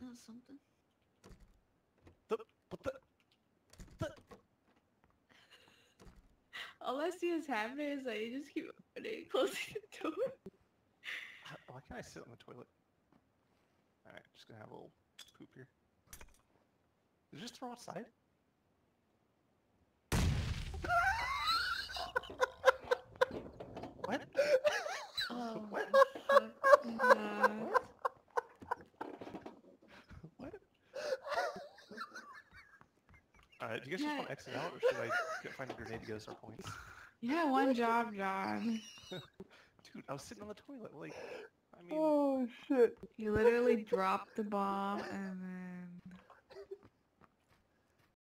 That's something. All I see is happening is that you just keep opening, closing the door. Why can't I sit on the toilet? Alright, just gonna have a little poop here. Did you just throw outside? What? Oh, What? What? What? Do you guys just want to exit out, or should I find a grenade to get us our points? Yeah, one job, John. Dude, I was sitting on the toilet, like, I mean... Oh, shit. You literally dropped the bomb and then...